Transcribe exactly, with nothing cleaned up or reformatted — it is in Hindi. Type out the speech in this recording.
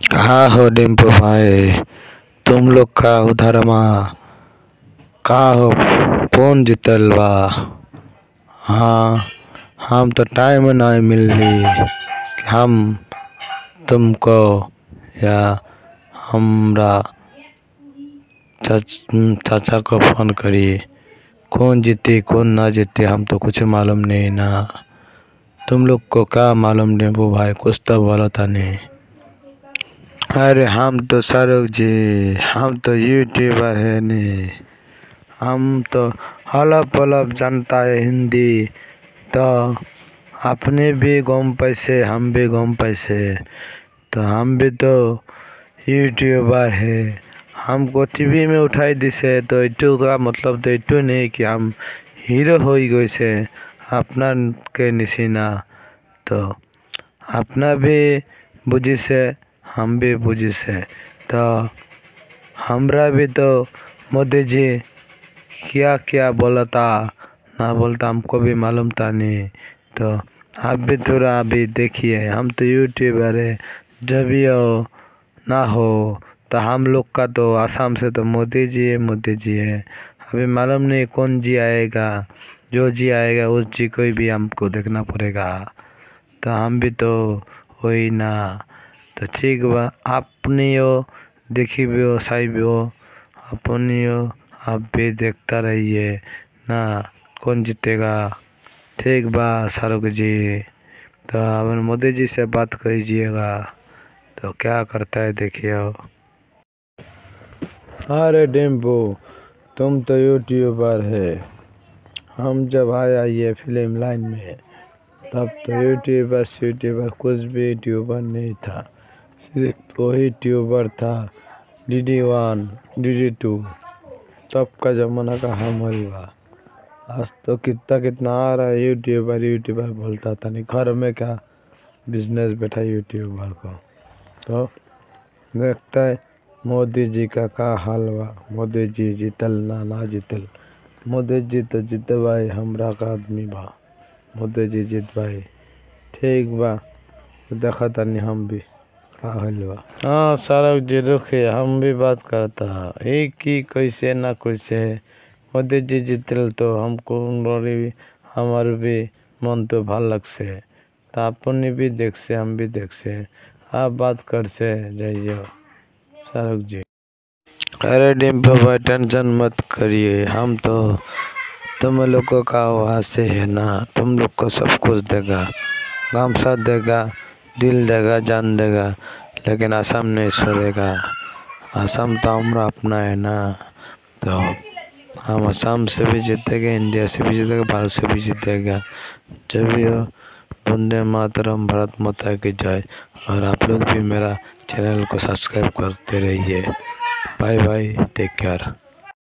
हाँ हो डिम्पू भाई, तुम लोग का उधर माँ का हो, कौन जीतल बा। हाँ, हम तो टाइम नहीं मिल रही कि हम तुमको या हमरा चाच, चाचा को फोन करिए। कौन जीते कौन ना जीते हम तो कुछ मालूम नहीं ना। तुम लोग को क्या मालूम डिम्पू भाई, कुछ तो बोलो था नहीं। अरे हम तो शाहरुख जी, हम तो यूट्यूबर है नहीं, हम तो हलप पलप जानता है हिंदी, तो अपने भी गम पैसे हम भी गम पैसे, तो हम भी तो यूट्यूबर है। हमको टीवी में उठाई दिसे तो इटू का मतलब तो इटू नहीं कि हम हीरो हो गए से अपना के निसीना, तो अपना भी बुझी से हम भी बुझी से, तो हमरा भी तो मोदी जी क्या क्या बोला था ना बोलता हमको भी मालूम था नहीं। तो आप भी थोड़ा अभी देखिए, हम तो यूट्यूबर है, जब भी हो ना हो तो हम लोग का तो आसाम से तो मोदी जी है, मोदी जी है। अभी मालूम नहीं कौन जी आएगा, जो जी आएगा उस जी को भी हमको देखना पड़ेगा, तो हम भी तो वही ना। तो ठीक बा, अपनी हो देखी भी हो सही भी हो, अपनी हो आप भी देखता रहिए ना, कौन जीतेगा। ठीक बा शाहरुख जी, तो अपन मोदी जी से बात कीजिएगा, तो क्या करता है देखिए। अरे डिम्पू, तुम तो यूट्यूबर है, हम जब आया ये फिल्म लाइन में तब तो यूट्यूबर यूट्यूबर कुछ भी यूट्यूबर नहीं था, सिर्फ वही ट्यूबर था D D one D D two, तब का जमाना का हम हुआ। आज तो कितना कितना आ रहा है यूट्यूबर यूट्यूबर बोलता था नहीं, घर में क्या बिजनेस बैठा यूट्यूबर को। तो देखता है मोदी जी का का हाल बा, मोदी जी जीतल ना ना जीतल, मोदी जी तो जीत भाई हमरा का आदमी बा, मोदी जी जीत भाई। ठीक बा, देखा तनी हम भी का हाल बा। हाँ शाहरुख जी रुके, हम भी बात करता एक ही कैसे ना कैसे मोदी जी जीतल तो हमको भी हमारे भी मन तो भाल लग से, तो अपनी भी देख से हम भी देख से, आप बात कर से जाइए शाहरुख जी। अरे डिम्पल भाई टेंशन मत करिए, हम तो तुम लोगों का वहाँ से है ना, तुम लोग को सब कुछ देगा, गाम साथ देगा, दिल देगा, जान देगा, लेकिन आसाम नहीं छोड़ेगा। आसाम तो हमारा अपना है ना, तो हम आसाम से भी जीतेंगे, इंडिया से भी जीतेगा, भारत से भी जीतेगा। जब भी हो वंदे मातरम, भारत माता की जय। और आप लोग भी मेरा चैनल को सब्सक्राइब करते रहिए। Bye bye, take care.